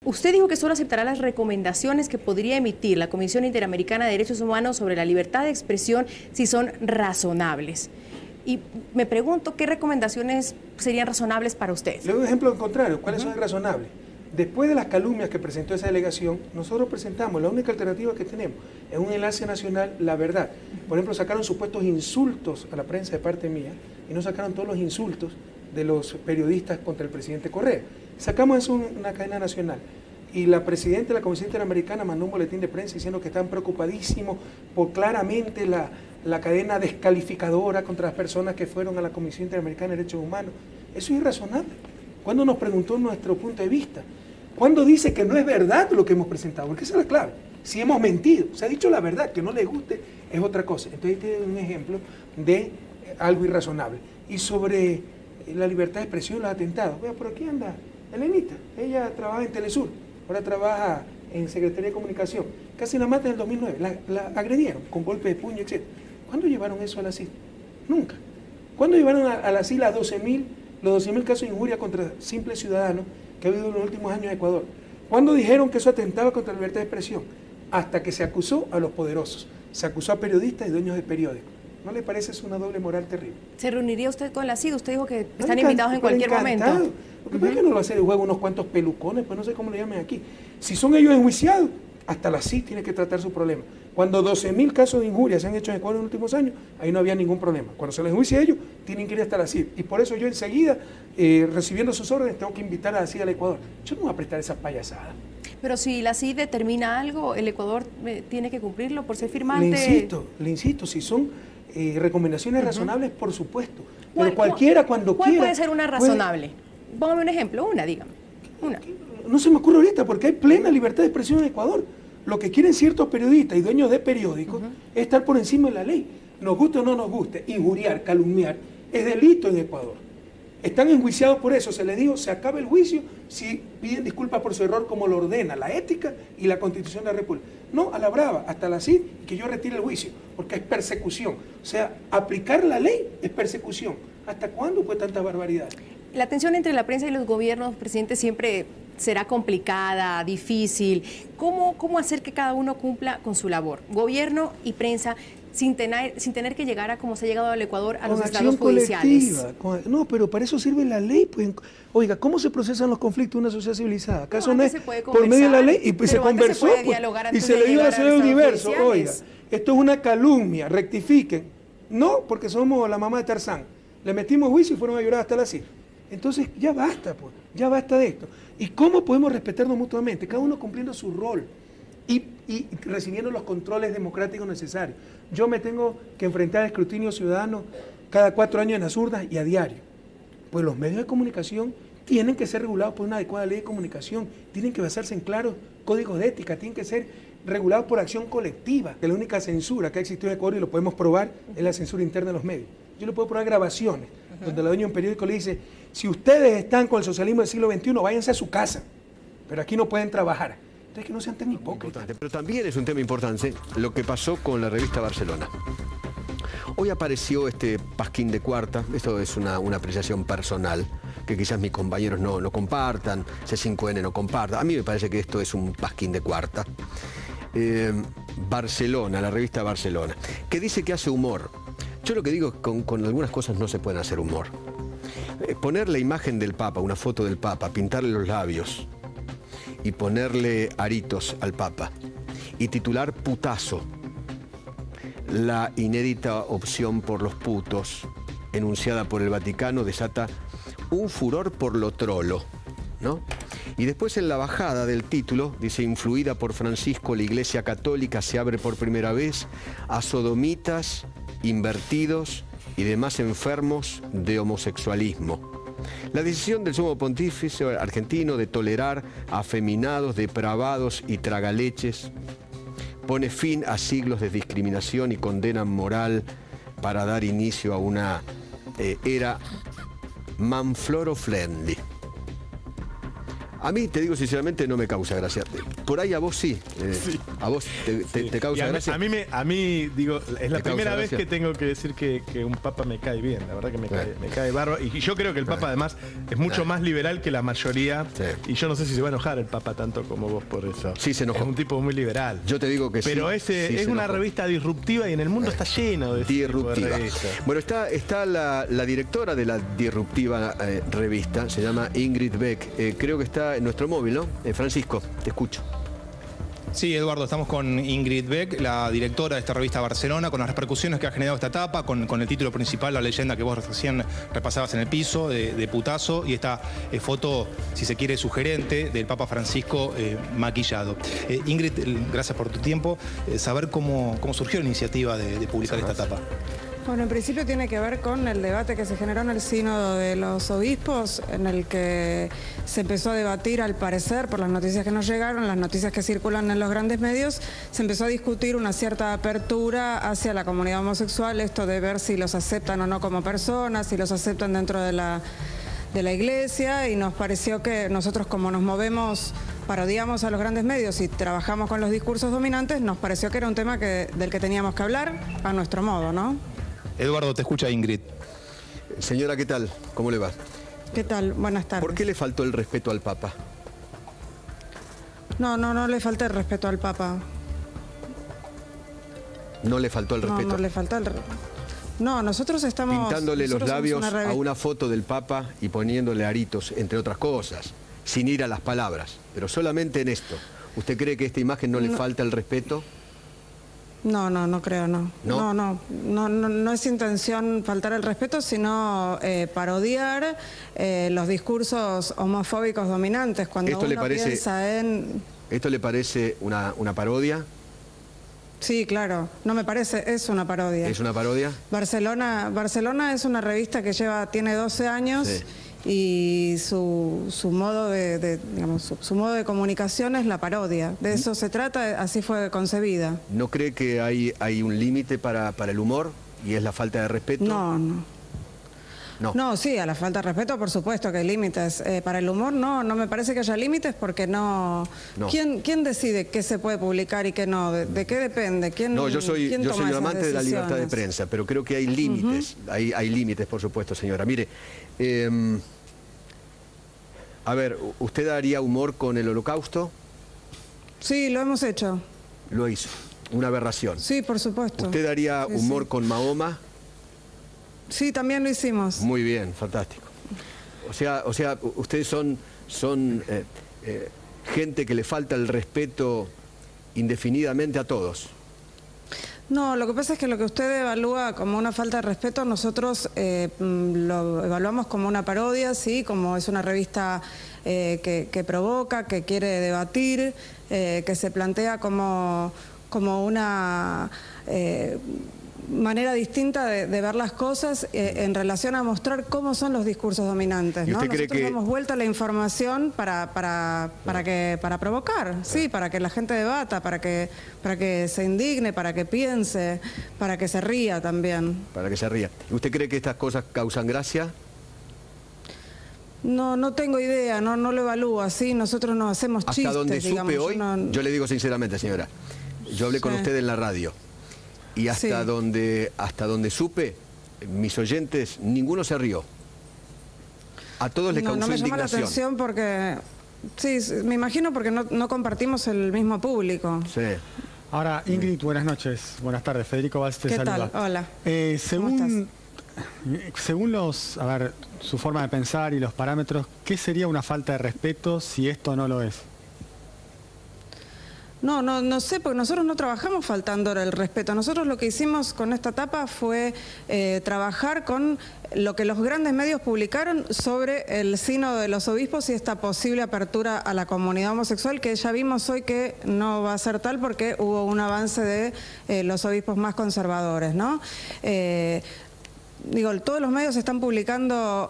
Usted dijo que solo aceptará las recomendaciones que podría emitir la Comisión Interamericana de Derechos Humanos sobre la libertad de expresión si son razonables. Y me pregunto, ¿qué recomendaciones serían razonables para usted? Le doy un ejemplo contrario. ¿Cuáles son irrazonables? Después de las calumnias que presentó esa delegación, nosotros presentamos la única alternativa que tenemos. Es un enlace nacional, La Verdad. Por ejemplo, sacaron supuestos insultos a la prensa de parte mía y no sacaron todos los insultos de los periodistas contra el presidente Correa. Sacamos eso en una cadena nacional. Y la presidenta de la Comisión Interamericana mandó un boletín de prensa diciendo que están preocupadísimos por claramente la cadena descalificadora contra las personas que fueron a la Comisión Interamericana de Derechos Humanos. Eso es irrazonable. ¿Cuándo nos preguntó nuestro punto de vista? ¿Cuándo dice que no es verdad lo que hemos presentado? Porque esa es la clave. Si hemos mentido, se ha dicho la verdad, que no les guste es otra cosa. Entonces este es un ejemplo de algo irrazonable. Y sobre la libertad de expresión, los atentados. Vea, por aquí anda Elenita. Ella trabaja en Telesur, ahora trabaja en Secretaría de Comunicación. Casi la matan en el 2009. La agredieron con golpes de puño, etc. ¿Cuándo llevaron eso a la CID? Nunca. ¿Cuándo llevaron a la CID los 12.000 casos de injuria contra simples ciudadanos que ha habido en los últimos años en Ecuador? ¿Cuándo dijeron que eso atentaba contra la libertad de expresión? Hasta que se acusó a los poderosos, se acusó a periodistas y dueños de periódicos. ¿No le parece eso una doble moral terrible? ¿Se reuniría usted con la CID? Usted dijo que están invitados en cualquier momento. Lo que pasa es que no lo va a hacer el juego unos cuantos pelucones, pues no sé cómo le llamen aquí. Si son ellos enjuiciados, hasta la CID tiene que tratar su problema. Cuando 12.000 casos de injuria se han hecho en Ecuador en los últimos años, ahí no había ningún problema. Cuando se les enjuicia a ellos, tienen que ir hasta la CID. Y por eso yo enseguida, recibiendo sus órdenes, tengo que invitar a la CID al Ecuador. Yo no voy a prestar esas payasadas. Pero si la CID determina algo, el Ecuador tiene que cumplirlo por ser firmante. Le insisto, si son recomendaciones razonables, por supuesto. Pero cualquiera cuando quiera. ¿Cuál puede ser una razonable? Póngame un ejemplo, dígame. Una. No se me ocurre ahorita, porque hay plena libertad de expresión en Ecuador. Lo que quieren ciertos periodistas y dueños de periódicos es estar por encima de la ley. Nos guste o no nos guste, injuriar, calumniar, es delito en Ecuador. Están enjuiciados por eso. Se les dijo, se acaba el juicio si piden disculpas por su error como lo ordena la ética y la Constitución de la República. No, a la brava, hasta la CID, que yo retire el juicio, porque es persecución. O sea, aplicar la ley es persecución. ¿Hasta cuándo pues tanta barbaridad? La tensión entre la prensa y los gobiernos, presidente, siempre será complicada, difícil. ¿Cómo hacer que cada uno cumpla con su labor? Gobierno y prensa, sin tener que llegar a como se ha llegado al Ecuador, a los estados judiciales. No, pero para eso sirve la ley. Pues, oiga, ¿cómo se procesan los conflictos en una sociedad civilizada? ¿Acaso no es por medio de la ley? Y pues se conversó, y se le dio a la ciudad universo. Oiga, esto es una calumnia, rectifiquen. No, porque somos la mamá de Tarzán. Le metimos juicio y fueron a llorar hasta la CID. Entonces ya basta, pues, ya basta de esto. ¿Y cómo podemos respetarnos mutuamente? Cada uno cumpliendo su rol y recibiendo los controles democráticos necesarios. Yo me tengo que enfrentar al escrutinio ciudadano cada 4 años en las urnas y a diario. Pues los medios de comunicación tienen que ser regulados por una adecuada ley de comunicación, tienen que basarse en claros códigos de ética, tienen que ser regulados por acción colectiva. Que la única censura que ha existido en Ecuador, y lo podemos probar, es la censura interna de los medios. Yo le puedo probar grabaciones donde la dueña de un periódico le dice: si ustedes están con el socialismo del siglo XXI, váyanse a su casa, pero aquí no pueden trabajar. Entonces, que no sean tan hipócritas. Pero también es un tema importante lo que pasó con la revista Barcelona. Hoy apareció este pasquín de cuarta, esto es una apreciación personal, que quizás mis compañeros no compartan, C5N no comparta. A mí me parece que esto es un pasquín de cuarta. Barcelona, la revista Barcelona, que dice que hace humor. Yo lo que digo es que con algunas cosas no se pueden hacer humor. Poner la imagen del Papa, una foto del Papa, pintarle los labios y ponerle aritos al Papa y titular putazo, la inédita opción por los putos enunciada por el Vaticano, desata un furor por lo trolo, ¿no? Y después en la bajada del título dice: influida por Francisco, la Iglesia Católica se abre por primera vez a sodomitas, invertidos y demás enfermos de homosexualismo. La decisión del sumo pontífice argentino de tolerar a afeminados, depravados y tragaleches pone fin a siglos de discriminación y condena moral para dar inicio a una era manfloro friendly. A mí, te digo sinceramente, no me causa gracia. Por ahí a vos sí. Sí. ¿A vos te causa gracia? A mí, digo, es la ¿Te primera causa vez gracia? que tengo que decir que un papa me cae bien. La verdad que me cae bárbaro. Y yo creo que el papa, además, es mucho más liberal que la mayoría. Sí. Y yo no sé si se va a enojar el papa tanto como vos por eso. Sí, se enojó. Es un tipo muy liberal. Yo te digo que sí. Pero sí es se una enojó. revista disruptiva y en el mundo está lleno de ese tipo de Disruptiva. revistas. Bueno, está la directora de la disruptiva revista, se llama Ingrid Beck. Creo que está en nuestro móvil, ¿no? Francisco, te escucho. Sí, Eduardo, estamos con Ingrid Beck, la directora de esta revista Barcelona, con las repercusiones que ha generado esta etapa, con el título principal, la leyenda que vos recién repasabas en el piso, de putazo, y esta foto, si se quiere, sugerente del Papa Francisco maquillado. Ingrid, gracias por tu tiempo. Saber cómo surgió la iniciativa de publicar esta etapa. Bueno, en principio tiene que ver con el debate que se generó en el Sínodo de los Obispos, en el que se empezó a debatir, al parecer, por las noticias que nos llegaron, las noticias que circulan en los grandes medios, se empezó a discutir una cierta apertura hacia la comunidad homosexual, esto de ver si los aceptan o no como personas, si los aceptan dentro de la Iglesia, y nos pareció que nosotros, como nos movemos, parodiamos a los grandes medios y trabajamos con los discursos dominantes, nos pareció que era un tema del que teníamos que hablar a nuestro modo, ¿no? Eduardo, te escucha Ingrid. Señora, ¿qué tal? ¿Cómo le va? ¿Qué tal? Buenas tardes. ¿Por qué le faltó el respeto al Papa? No le falta el respeto al Papa. ¿No le faltó el respeto? No le falta el respeto. No, nosotros estamos... Pintándole los labios a una una foto del Papa y poniéndole aritos, entre otras cosas, sin ir a las palabras, pero solamente en esto. ¿Usted cree que esta imagen no le falta el respeto? No creo, no. ¿No? No es intención faltar el respeto, sino parodiar los discursos homofóbicos dominantes. Cuando ¿Esto uno le parece, piensa en... ¿Esto le parece una parodia? Sí, claro, no me parece, es una parodia. ¿Es una parodia? Barcelona es una revista que tiene 12 años. Sí. Y su modo digamos, su modo de comunicación es la parodia. De eso se trata, así fue concebida. ¿No cree que hay un límite para el humor y es la falta de respeto? No, sí, a la falta de respeto, por supuesto que hay límites. Para el humor no me parece que haya límites, porque no. ¿Quién decide qué se puede publicar y qué no? ¿De qué depende? Yo soy un amante de la libertad de prensa. prensa, pero creo que hay límites. Hay límites, por supuesto, señora. Mire, a ver, ¿usted haría humor con el Holocausto? Sí, lo hemos hecho. Lo hizo. Una aberración. Sí, por supuesto. ¿Usted haría humor con Mahoma? Sí, también lo hicimos. Muy bien, fantástico. O sea, ustedes son gente que le falta el respeto indefinidamente a todos. No, lo que pasa es que lo que usted evalúa como una falta de respeto, nosotros lo evaluamos como una parodia, sí, como es una revista que provoca, que quiere debatir, que se plantea como una manera distinta de ver las cosas en relación a mostrar cómo son los discursos dominantes, ¿no? Nosotros damos vuelta a la información para provocar, sí, para que la gente debata, para que se indigne, para que piense, para que se ría también. Para que se ría. ¿Usted cree que estas cosas causan gracia? No tengo idea, no lo evalúo así, nosotros no hacemos chistes, hasta donde digamos, supe hoy, yo le digo sinceramente, señora, yo hablé con usted en la radio y hasta donde supe, mis oyentes, ninguno se rió. A todos les causó indignación. No me llama la atención porque, sí, me imagino porque no compartimos el mismo público. Sí. Ahora, Ingrid, buenas noches, buenas tardes, Federico Valls te saluda. ¿Qué tal? Hola. Según su forma de pensar y los parámetros, ¿qué sería una falta de respeto si esto no lo es? No sé, porque nosotros no trabajamos faltando el respeto. Nosotros lo que hicimos con esta etapa fue trabajar con lo que los grandes medios publicaron sobre el Sínodo de los Obispos y esta posible apertura a la comunidad homosexual, que ya vimos hoy que no va a ser tal porque hubo un avance de los obispos más conservadores, ¿no? Todos los medios están publicando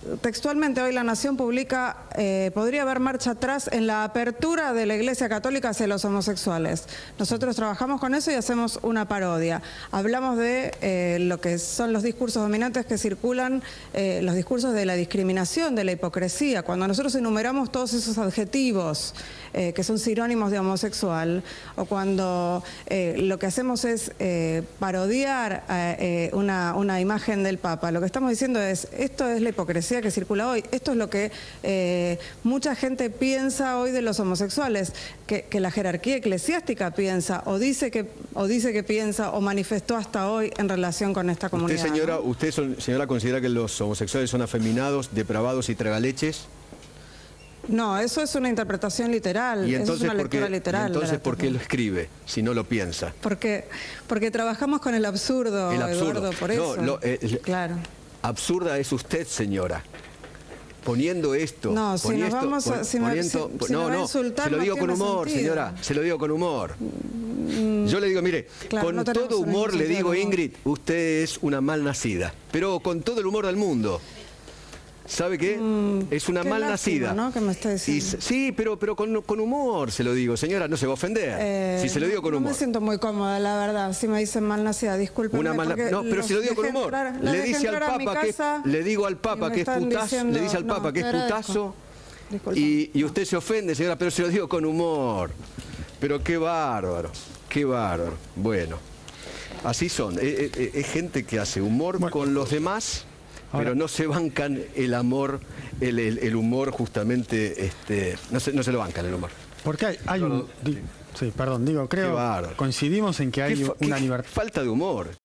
textualmente hoy La Nación publica, podría haber marcha atrás en la apertura de la Iglesia Católica hacia los homosexuales. Nosotros trabajamos con eso y hacemos una parodia. Hablamos de lo que son los discursos dominantes que circulan, los discursos de la discriminación, de la hipocresía. Cuando nosotros enumeramos todos esos adjetivos que son sinónimos de homosexual, o cuando lo que hacemos es parodiar una imagen del Papa, lo que estamos diciendo es, esto es la hipocresía que circula hoy, esto es lo que mucha gente piensa hoy de los homosexuales, que la jerarquía eclesiástica piensa, o dice que piensa, o manifestó hasta hoy en relación con esta comunidad. Usted, señora, considera que los homosexuales son afeminados, depravados y tragaleches. No, eso es una interpretación literal, ¿Y entonces, es una lectura literal. ¿Y entonces por qué lo escribe, si no lo piensa? Porque trabajamos con el absurdo, Eduardo, por eso. Claro. Absurda es usted, señora. Poniendo esto... No, si nos vamos a... Si me va a insultar, se lo digo no con humor, sentido. señora, se lo digo con humor. Yo le digo, mire, claro, con todo humor le digo, Ingrid, usted es una malnacida, pero con todo el humor del mundo. ¿Sabe qué? Es una malnacida. ¿No? Que me está diciendo. Sí, pero con humor se lo digo. Señora, no se va a ofender. Si se lo digo con humor. No me siento muy cómoda, la verdad, si me dicen malnacida. Discúlpeme. No, pero si lo digo con humor. Le dice al Papa que le digo al Papa que es putazo, le dice al Papa que es putazo y usted se ofende, señora, pero se lo digo con humor. Pero qué bárbaro, qué bárbaro. Bueno, así son. Es gente que hace humor con los demás. Pero no se bancan el amor, el humor justamente, no se lo bancan el humor. Porque hay un... Sí, perdón, digo, creo, coincidimos en que hay una libertad. Falta de humor.